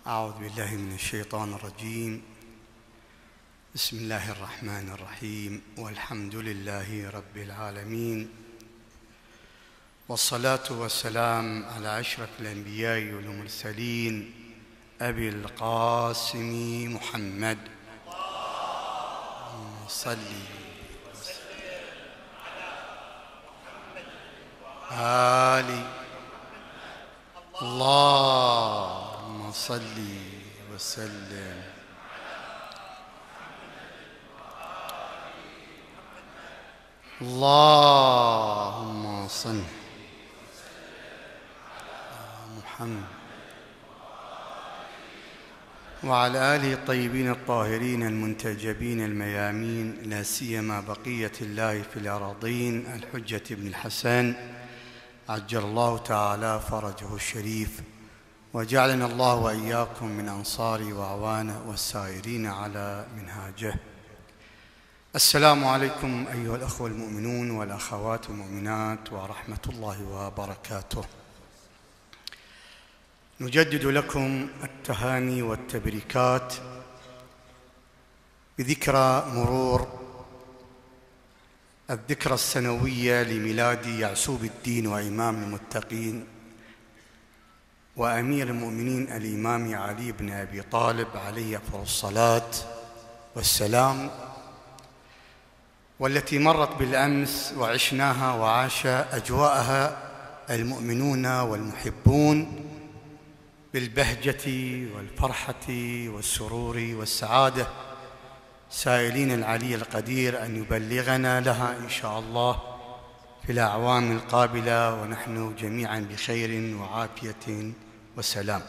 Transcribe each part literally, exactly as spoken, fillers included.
أعوذ بالله من الشيطان الرجيم. بسم الله الرحمن الرحيم، والحمد لله رب العالمين، والصلاة والسلام على أشرف الأنبياء والمرسلين أبي القاسم محمد. اللهم صل وسلم على محمد آل اللهم صل وسلم اللهم صل على محمد وعلى آله الطيبين الطاهرين المنتجبين الميامين، لا سيما بقية الله في الأراضين الحجة بن الحسن عجل الله تعالى فرجه الشريف، وجعلنا الله وإياكم من أنصاره وأعوانه والسائرين على منهاجه. السلام عليكم أيها الأخوة المؤمنون والأخوات المؤمنات ورحمة الله وبركاته. نجدد لكم التهاني والتبريكات بذكرى مرور الذكرى السنوية لميلاد يعسوب الدين وإمام المتقين وأمير المؤمنين الإمام علي بن أبي طالب عليه أفضل الصلاة والسلام، والتي مرت بالأمس وعشناها وعاش أجواءها المؤمنون والمحبون بالبهجة والفرحة والسرور والسعادة، سائلين العلي القدير أن يبلغنا لها إن شاء الله في الأعوام القابلة ونحن جميعا بخير وعافية وسلام.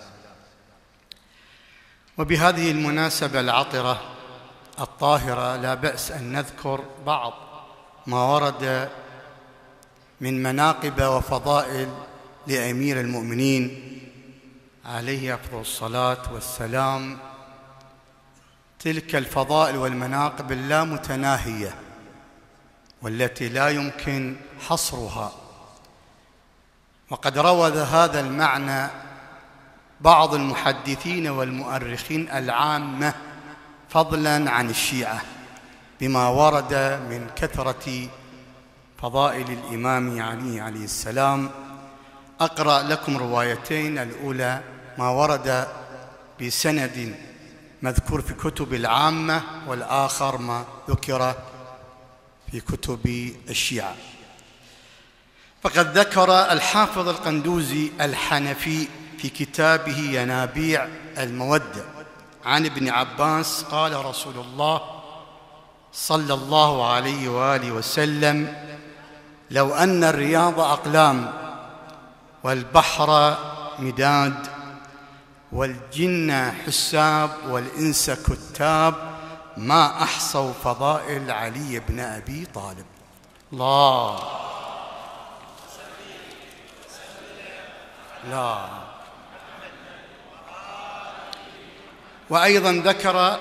وبهذه المناسبة العطرة الطاهرة لا بأس أن نذكر بعض ما ورد من مناقب وفضائل لأمير المؤمنين عليه أفضل الصلاة والسلام، تلك الفضائل والمناقب اللامتناهية والتي لا يمكن حصرها. وقد روض هذا المعنى بعض المحدثين والمؤرخين العامة فضلاً عن الشيعة بما ورد من كثرة فضائل الإمام علي عليه السلام. أقرأ لكم روايتين، الأولى ما ورد بسند مذكور في كتب العامة، والآخر ما ذكر في كتب الشيعة. فقد ذكر الحافظ القندوزي الحنفي في كتابه ينابيع المودة عن ابن عباس قال رسول الله صلى الله عليه وآله وسلم: لو أن الرياض أقلام والبحر مداد والجن حساب والإنس كتاب ما أحصوا فضائل علي بن أبي طالب. الله لا. وأيضا ذكر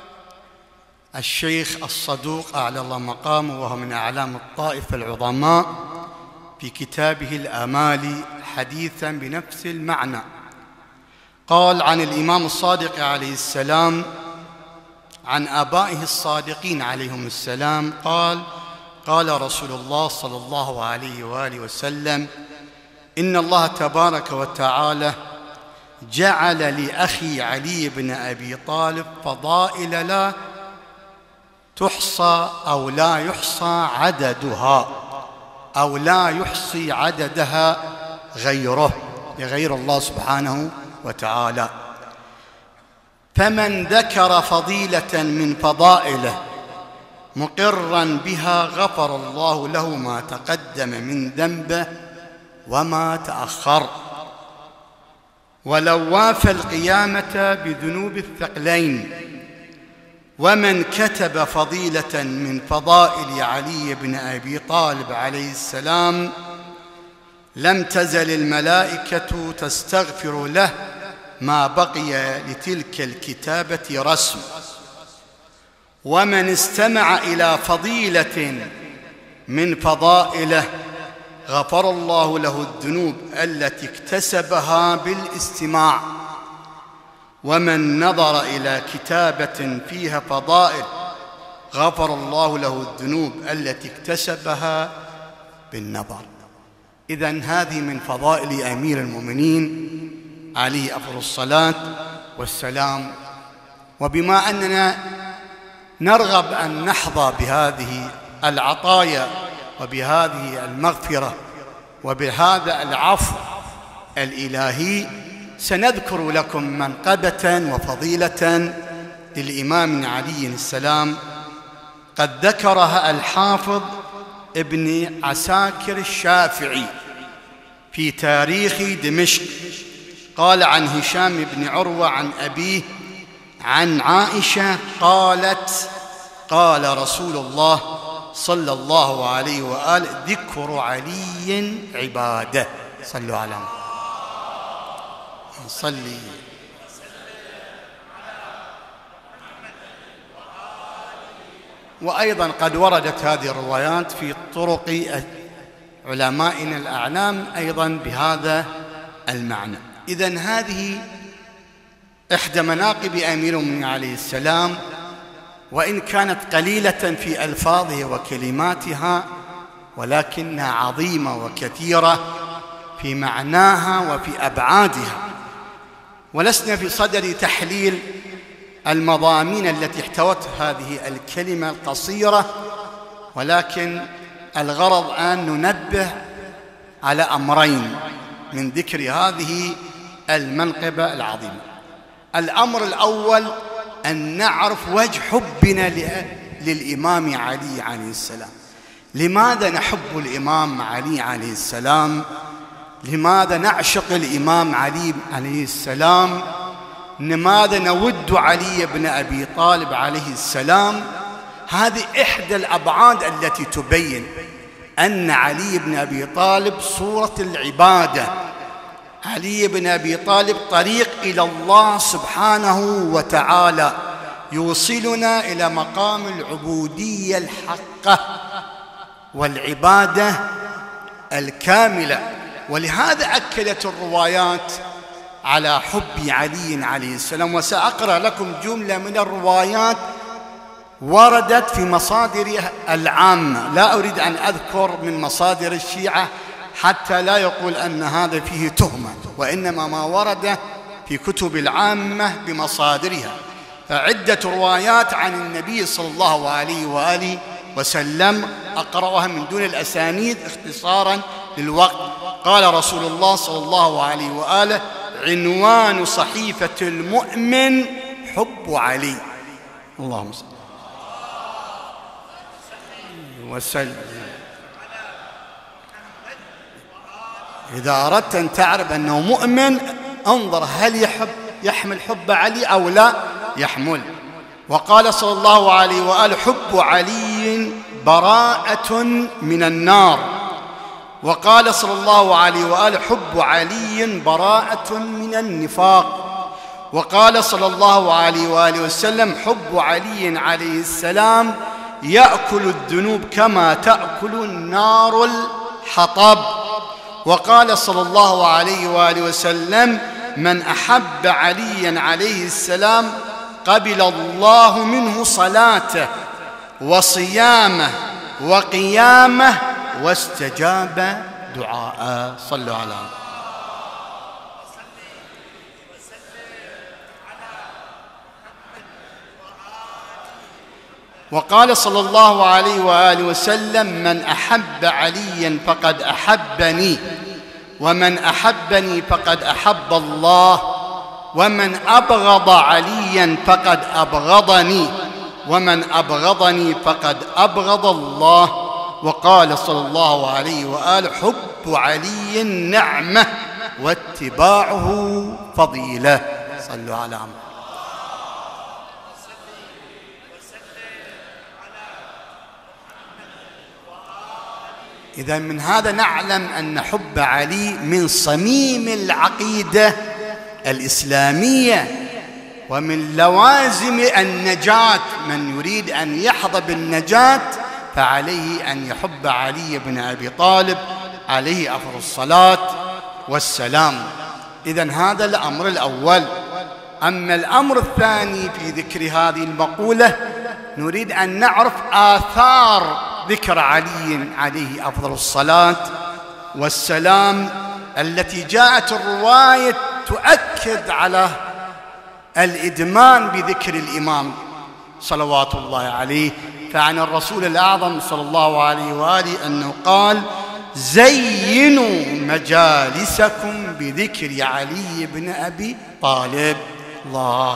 الشيخ الصدوق أعلى الله مقامه وهو من أعلام الطائفة العظماء في كتابه الآمال حديثا بنفس المعنى، قال عن الإمام الصادق عليه السلام عن آبائه الصادقين عليهم السلام قال: قال رسول الله صلى الله عليه وآله وسلم: إن الله تبارك وتعالى جعل لأخي علي بن أبي طالب فضائل لا تحصى أو لا يحصى عددها أو لا يحصي عددها غيره لغير الله سبحانه وتعالى. فمن ذكر فضيلة من فضائله مقرا بها غفر الله له ما تقدم من ذنبه وما تأخر، ولو وافى القيامة بذنوب الثقلين. ومن كتب فضيلة من فضائل علي بن أبي طالب عليه السلام لم تزل الملائكة تستغفر له ما بقي لتلك الكتابة رسم. ومن استمع إلى فضيلة من فضائله غفر الله له الذنوب التي اكتسبها بالاستماع، ومن نظر إلى كتابة فيها فضائل غفر الله له الذنوب التي اكتسبها بالنظر. إذن هذه من فضائل أمير المؤمنين عليه أفضل الصلاة والسلام. وبما أننا نرغب أن نحظى بهذه العطايا وبهذه المغفرة وبهذا العفو الإلهي، سنذكر لكم منقبة وفضيلة للإمام علي السلام قد ذكرها الحافظ ابن عساكر الشافعي في تاريخ دمشق. قال عن هشام بن عروة عن أبيه عن عائشة قالت: قال رسول الله صلى الله عليه وآله: ذكر علي عبادة. صلوا على محمد. صلي. وأيضا قد وردت هذه الروايات في طرق علمائنا الأعلام أيضا بهذا المعنى. إذن هذه إحدى مناقب أمير المؤمنين عليه السلام، وإن كانت قليلة في ألفاظها وكلماتها، ولكنها عظيمة وكثيرة في معناها وفي أبعادها. ولسنا في صدد تحليل المضامين التي احتوت هذه الكلمة القصيرة، ولكن الغرض أن ننبه على أمرين من ذكر هذه المنقبة العظيمة. الأمر الأول أن نعرف وجه حبنا للإمام علي عليه السلام. لماذا نحب الإمام علي عليه السلام؟ لماذا نعشق الإمام علي عليه السلام؟ لماذا نود علي بن أبي طالب عليه السلام؟ هذه إحدى الأبعاد التي تبين أن علي بن أبي طالب صورة العبادة. علي بن أبي طالب طريق إلى الله سبحانه وتعالى، يوصلنا إلى مقام العبودية الحقة والعبادة الكاملة. ولهذا أكدت الروايات على حب علي عليه السلام. وسأقرأ لكم جملة من الروايات وردت في مصادر العامة، لا أريد أن أذكر من مصادر الشيعة حتى لا يقول أن هذا فيه تهمة، وإنما ما ورد في كتب العامة بمصادرها. فعدة روايات عن النبي صلى الله عليه وآله وسلم أقرأها من دون الأسانيد اختصارا للوقت. قال رسول الله صلى الله عليه وآله: عنوان صحيفة المؤمن حب علي. اللهم صل وسلم. إذا أردت أن تعرف أنه مؤمن انظر هل يحب يحمل حب علي أو لا يحمل. وقال صلى الله عليه وآله: حب علي براءة من النار. وقال صلى الله عليه وآله: حب علي براءة من النفاق. وقال صلى الله عليه وآله وسلم: حب علي عليه السلام يأكل الذنوب كما تأكل النار الحطب. وقال صلى الله عليه وآله وسلم: من أحب عليا عليه السلام قبل الله منه صلاته وصيامه وقيامه واستجاب دعاءه. صلوا على محمد. وقال صلى الله عليه وآله وسلم: من أحب عليا فقد أحبني، ومن أحبني فقد أحب الله، ومن أبغض عليا فقد أبغضني، ومن أبغضني فقد أبغض الله. وقال صلى الله عليه وآله: حب علي نعمة واتباعه فضيلة. صلوا على محمد. إذا من هذا نعلم أن حب علي من صميم العقيدة الإسلامية ومن لوازم النجاة. من يريد أن يحظى بالنجاة فعليه أن يحب علي بن أبي طالب عليه أفضل الصلاة والسلام. إذن هذا الأمر الأول. أما الأمر الثاني في ذكر هذه المقولة، نريد أن نعرف آثار ذكر علي عليه أفضل الصلاة والسلام التي جاءت الرواية تؤكد على الإدمان بذكر الإمام صلوات الله عليه. فعن الرسول الأعظم صلى الله عليه وآله أنه قال: زينوا مجالسكم بذكر علي بن أبي طالب. الله.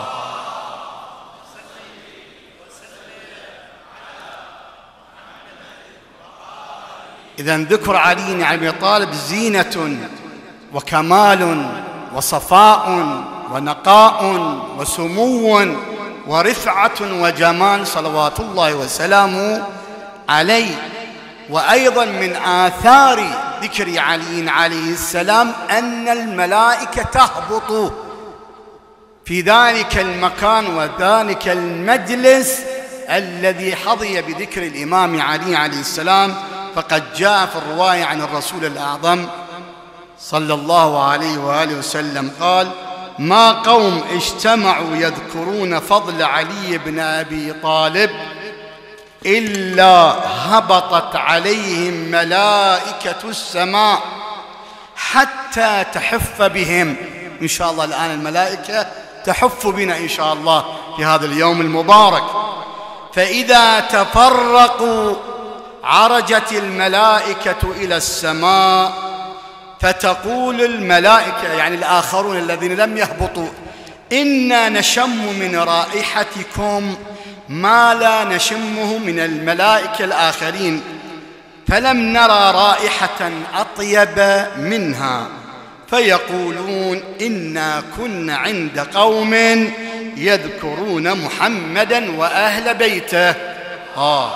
إذن ذكر علي بن أبي طالب زينة وكمال وصفاء ونقاء وسمو ورفعة وجمال صلوات الله وسلامه عليه. وأيضا من آثار ذكر علي عليه السلام أن الملائكة تهبط في ذلك المكان وذلك المجلس الذي حظي بذكر الإمام علي عليه السلام. فقد جاء في الرواية عن الرسول الأعظم صلى الله عليه وآله وسلم قال: ما قوم اجتمعوا يذكرون فضل علي بن أبي طالب إلا هبطت عليهم ملائكة السماء حتى تحف بهم. إن شاء الله الآن الملائكة تحف بنا إن شاء الله في هذا اليوم المبارك. فإذا تفرقوا عرجت الملائكة إلى السماء فتقول الملائكة، يعني الآخرون الذين لم يهبطوا: إنا نشم من رائحتكم ما لا نشمه من الملائكة الآخرين، فلم نرى رائحة أطيب منها. فيقولون: إنا كنا عند قوم يذكرون محمدا وأهل بيته. آه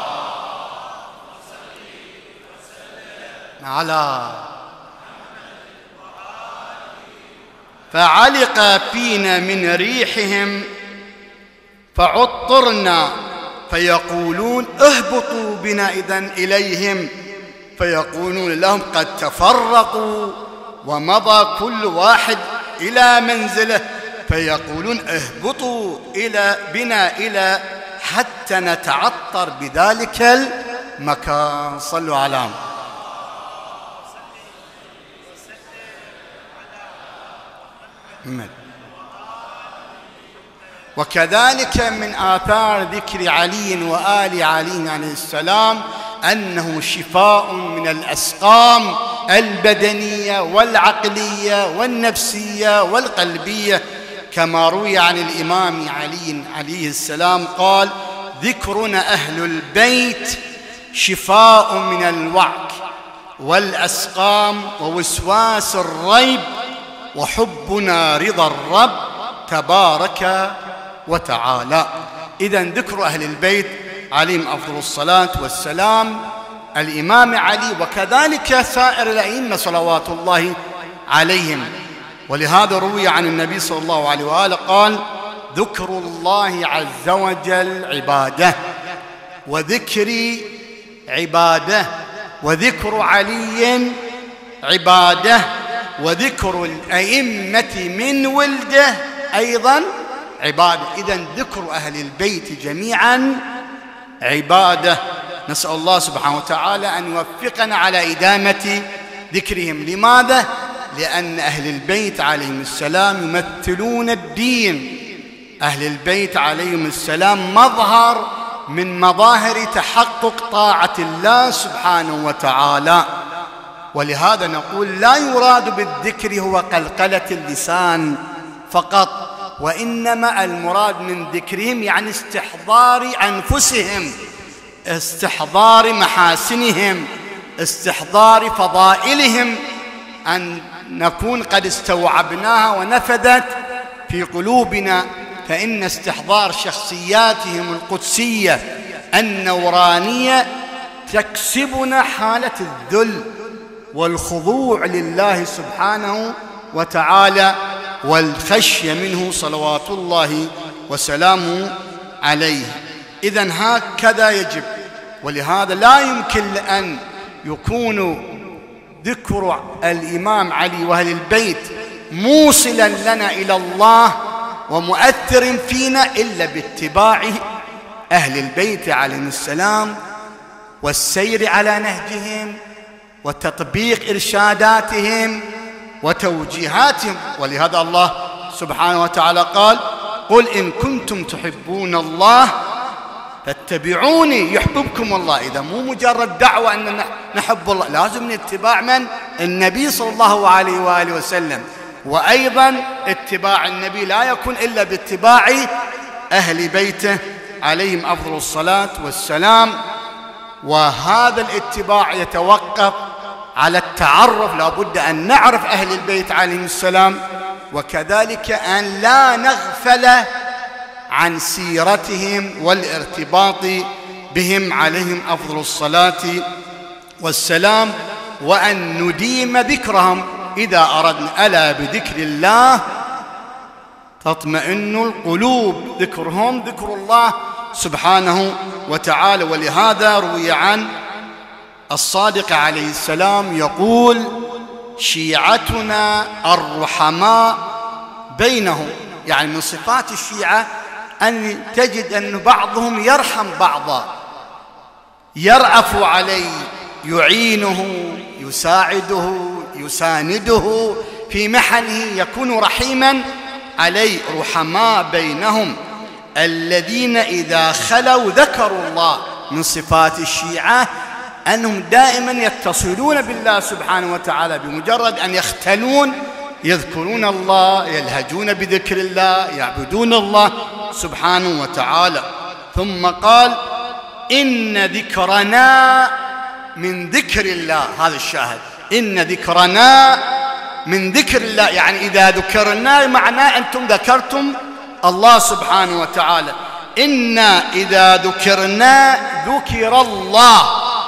على فعلق فينا من ريحهم فعطرنا، فيقولون: اهبطوا بنا إذن إليهم. فيقولون لهم: قد تفرقوا ومضى كل واحد إلى منزله. فيقولون: اهبطوا إلى بنا إلى حتى نتعطر بذلك المكان. صلوا على محمد. وكذلك من آثار ذكر علي وآل علي عليه السلام أنه شفاء من الأسقام البدنية والعقلية والنفسية والقلبية، كما روي عن الإمام علي عليه السلام قال: ذكرنا أهل البيت شفاء من الوعك والأسقام ووسواس الريب، وحبنا رضا الرب تبارك وتعالى. إذن ذكر أهل البيت عليهم أفضل الصلاة والسلام، الإمام علي وكذلك سائر الأئمة صلوات الله عليهم. ولهذا روي عن النبي صلى الله عليه وآله قال: ذكر الله عز وجل عباده، وذكري عباده، وذكر علي عباده، وذكر الأئمة من ولده أيضا عبادة. إذن ذكر أهل البيت جميعا عبادة. نسأل الله سبحانه وتعالى أن يوفقنا على إدامة ذكرهم. لماذا؟ لأن أهل البيت عليهم السلام يمثلون الدين. أهل البيت عليهم السلام مظهر من مظاهر تحقق طاعة الله سبحانه وتعالى. ولهذا نقول: لا يراد بالذكر هو قلقلة اللسان فقط، وإنما المراد من ذكرهم يعني استحضار أنفسهم، استحضار محاسنهم، استحضار فضائلهم، أن نكون قد استوعبناها ونفذت في قلوبنا. فإن استحضار شخصياتهم القدسية النورانية تكسبنا حالة الذل والخضوع لله سبحانه وتعالى والخشية منه صلوات الله وسلامه عليه. إذن هكذا يجب. ولهذا لا يمكن أن يكون ذكر الإمام علي وأهل البيت موصلا لنا إلى الله ومؤثر فينا إلا باتباع أهل البيت عليهم السلام والسير على نهجهم وتطبيق إرشاداتهم وتوجيهاتهم. ولهذا الله سبحانه وتعالى قال: قل إن كنتم تحبون الله فاتبعوني يحببكم الله. إذا مو مجرد دعوة أن نحب الله، لازم نتباع من؟ النبي صلى الله عليه وآله وسلم. وأيضا اتباع النبي لا يكون إلا باتباع أهل بيته عليهم أفضل الصلاة والسلام. وهذا الاتباع يتوقف على التعرف، لا بد أن نعرف أهل البيت عليهم السلام، وكذلك أن لا نغفل عن سيرتهم والارتباط بهم عليهم أفضل الصلاة والسلام، وأن نديم ذكرهم. إذا أردنا ألا بذكر الله تطمئن القلوب، ذكرهم ذكر الله سبحانه وتعالى. ولهذا روي عن الصادق عليه السلام يقول: شيعتنا الرحماء بينهم. يعني من صفات الشيعة أن تجد أن بعضهم يرحم بعضا، يرأف عليه، يعينه، يساعده، يسانده في محنه، يكون رحيما عليه. رحماء بينهم الذين إذا خلوا ذكروا الله. من صفات الشيعة أنهم دائما يتصلون بالله سبحانه وتعالى، بمجرد أن يختلون يذكرون الله، يلهجون بذكر الله، يعبدون الله سبحانه وتعالى. ثم قال: إن ذكرنا من ذكر الله. هذا الشاهد، إن ذكرنا من ذكر الله، يعني إذا ذكرنا معناه أنتم ذكرتم الله سبحانه وتعالى. إنا إذا ذكرنا ذكر الله،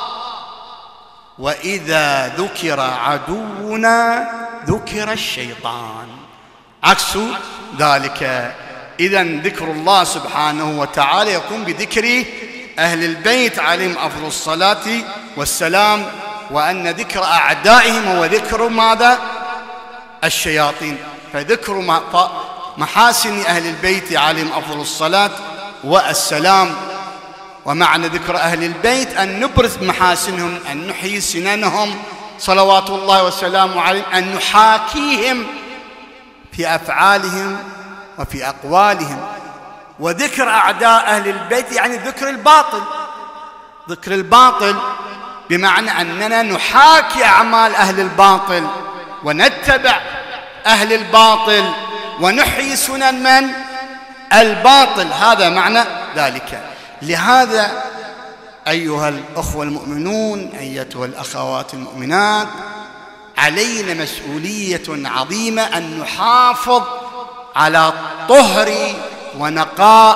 وإذا ذكر عدونا ذكر الشيطان، عكس ذلك. إذن ذكر الله سبحانه وتعالى يكون بذكر أهل البيت عليهم أفضل الصلاة والسلام، وأن ذكر أعدائهم هو ذكر ماذا؟ الشياطين. فذكر محاسن أهل البيت عليهم أفضل الصلاة والسلام. ومعنى ذكر أهل البيت أن نبرز محاسنهم، أن نحيي سننهم صلوات الله وسلامه عليهم، أن نحاكيهم في أفعالهم وفي أقوالهم. وذكر أعداء أهل البيت يعني ذكر الباطل، ذكر الباطل بمعنى أننا نحاكي أعمال أهل الباطل ونتبع أهل الباطل ونحيي سنن من؟ الباطل. هذا معنى ذلك. لهذا أيها الأخوة المؤمنون، أيتها الأخوات المؤمنات، علينا مسؤولية عظيمة أن نحافظ على طهر ونقاء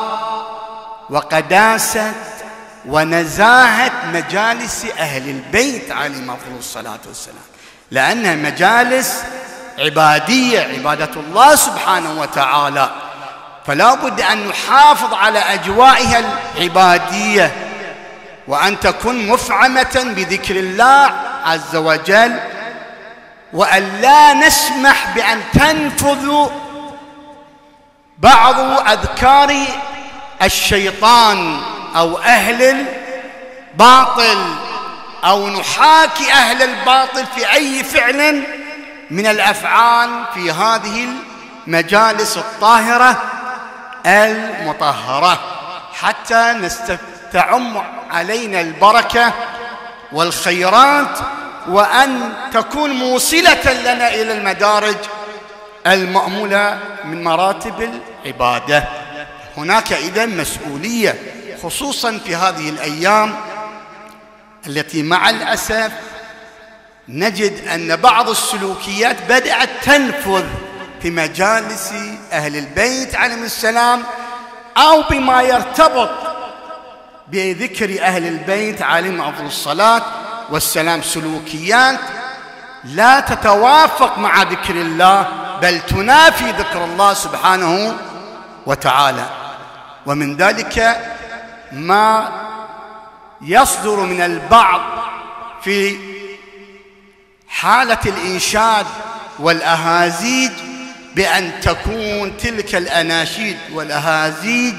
وقداسة ونزاهة مجالس أهل البيت عليهم أفضل الصلاة والسلام، لأنها مجالس عبادية، عبادة الله سبحانه وتعالى، فلا بد أن نحافظ على أجوائها العبادية، وأن تكون مفعمة بذكر الله عز وجل، وأن لا نسمح بأن تنفذ بعض أذكار الشيطان أو أهل الباطل، أو نحاكي أهل الباطل في أي فعل من الأفعال في هذه المجالس الطاهرة المطهرة، حتى تعم علينا البركة والخيرات، وأن تكون موصلة لنا إلى المدارج المأمولة من مراتب العبادة. هناك إذن مسؤولية، خصوصا في هذه الأيام التي مع الأسف نجد أن بعض السلوكيات بدأت تنفذ في مجالس أهل البيت عليهم السلام، أو بما يرتبط بذكر أهل البيت عليهم أفضل الصلاة والسلام، سلوكيات لا تتوافق مع ذكر الله، بل تنافي ذكر الله سبحانه وتعالى. ومن ذلك ما يصدر من البعض في حالة الإنشاد والأهازيج بأن تكون يستخدمون تلك الأناشيد والأهازيج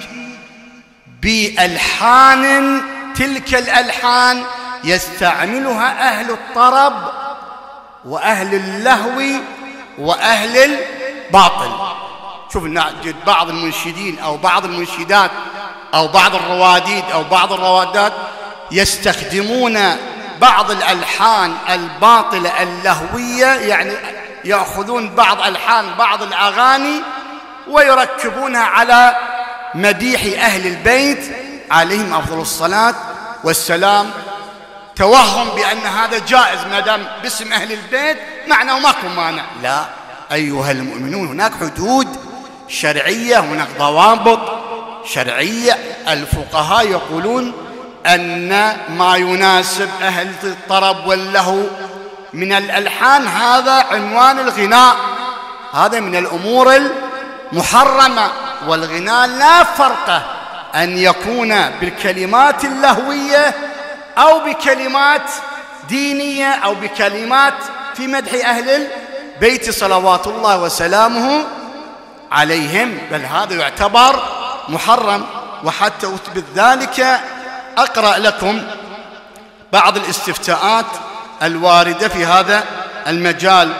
بألحان، تلك الألحان يستعملها أهل الطرب وأهل اللهو وأهل الباطل. شوف نجد بعض المنشدين أو بعض المنشدات أو بعض الرواديد أو بعض الروادات يستخدمون بعض الألحان الباطلة اللهوية، يعني يأخذون بعض ألحان بعض الأغاني ويركبونها على مديح أهل البيت عليهم أفضل الصلاة والسلام، توهم بأن هذا جائز ما دام باسم أهل البيت، معناه ماكو مانع. لا أيها المؤمنون، هناك حدود شرعية، هناك ضوابط شرعية. الفقهاء يقولون أن ما يناسب أهل الطرب واللهو من الألحان هذا عنوان الغناء، هذا من الأمور المحرمة. والغناء لا فرق أن يكون بالكلمات اللهوية أو بكلمات دينية أو بكلمات في مدح أهل البيت صلوات الله وسلامه عليهم، بل هذا يعتبر محرم. وحتى أثبت ذلك أقرأ لكم بعض الاستفتاءات الواردة في هذا المجال.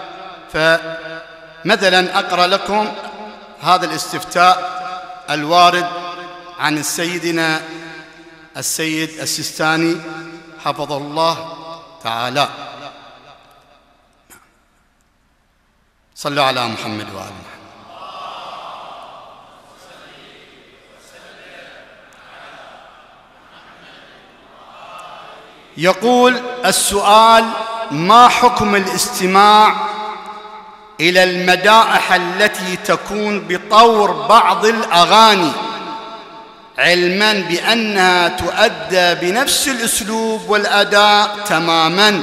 فمثلا أقرأ لكم هذا الاستفتاء الوارد عن سيدنا السيد السيستاني حفظه الله تعالى. صلوا على محمد وآل محمد. يقول السؤال: ما حكم الاستماع إلى المدائح التي تكون بطور بعض الأغاني، علما بأنها تؤدى بنفس الأسلوب والأداء تماما،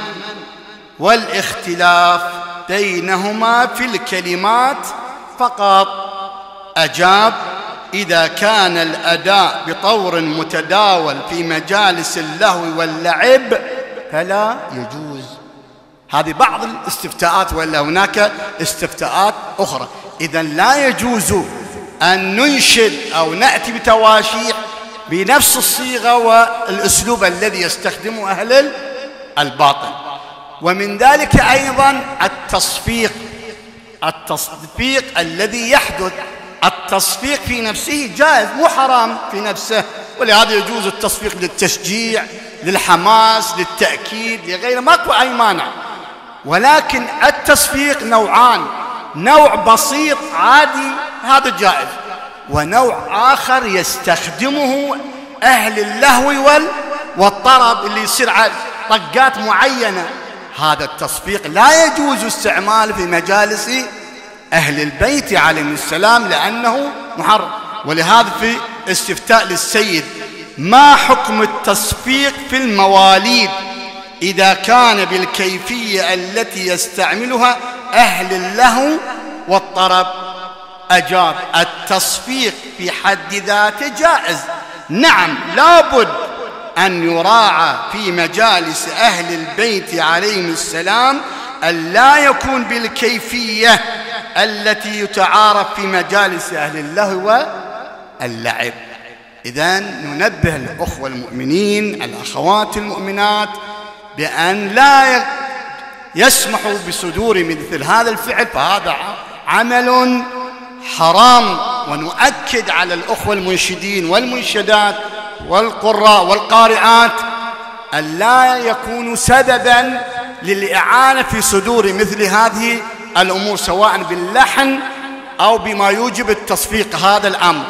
والاختلاف بينهما في الكلمات فقط؟ أجاب: إذا كان الأداء بطور متداول في مجالس اللهو واللعب فلا يجوز. هذه بعض الاستفتاءات، ولا هناك استفتاءات أخرى. إذن لا يجوز أن ننشد أو نأتي بتواشيح بنفس الصيغة والأسلوب الذي يستخدمه أهل الباطل. ومن ذلك أيضا التصفيق، التصفيق الذي يحدث. التصفيق في نفسه جائز، مو حرام في نفسه، ولهذا يجوز التصفيق للتشجيع، للحماس، للتأكيد، لغيره، ماكو أي مانع. ولكن التصفيق نوعان: نوع بسيط عادي هذا جائز، ونوع آخر يستخدمه أهل اللهو والطرب اللي يصير على طقات معينة. هذا التصفيق لا يجوز استعماله في مجالس أهل البيت عليهم السلام لأنه محرم. ولهذا في استفتاء للسيد: ما حكم التصفيق في المواليد إذا كان بالكيفية التي يستعملها أهل اللهو والطرب؟ أجاب: التصفيق في حد ذاته جائز، نعم، لابد أن يراعى في مجالس أهل البيت عليهم السلام أن لا يكون بالكيفية التي يتعارف في مجالس أهل اللهو واللعب. إذن ننبه الأخوة المؤمنين، الأخوات المؤمنات، بأن لا يسمحوا بصدور مثل هذا الفعل، فهذا عمل حرام. ونؤكد على الأخوة المنشدين والمنشدات والقراء والقارئات أن لا يكونوا سببا للإعانة في صدور مثل هذه الأمور، سواء باللحن أو بما يوجب التصفيق هذا الأمر.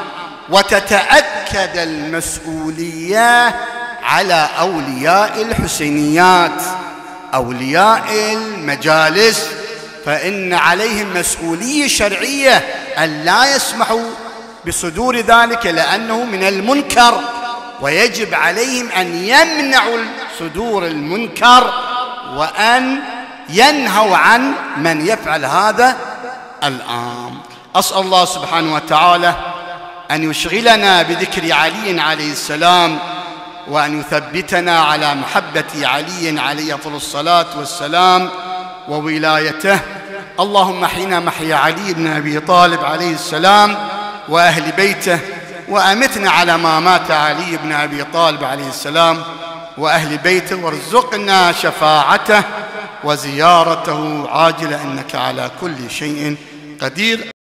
وتتأكد المسؤولية على أولياء الحسينيات، أولياء المجالس، فإن عليهم مسؤولية شرعية أن لا يسمحوا بصدور ذلك لأنه من المنكر، ويجب عليهم أن يمنعوا صدور المنكر وأن ينهوا عن من يفعل هذا الأمر. أسأل الله سبحانه وتعالى أن يشغلنا بذكر علي عليه السلام، وأن يثبتنا على محبة علي عليه أفضل الصلاة والسلام وولايته. اللهم احينا محيا علي بن أبي طالب عليه السلام وأهل بيته، وأمتنا على ما مات علي بن أبي طالب عليه السلام وأهل بيته، وارزقنا شفاعته وزيارته عاجلة إنك على كل شيء قدير.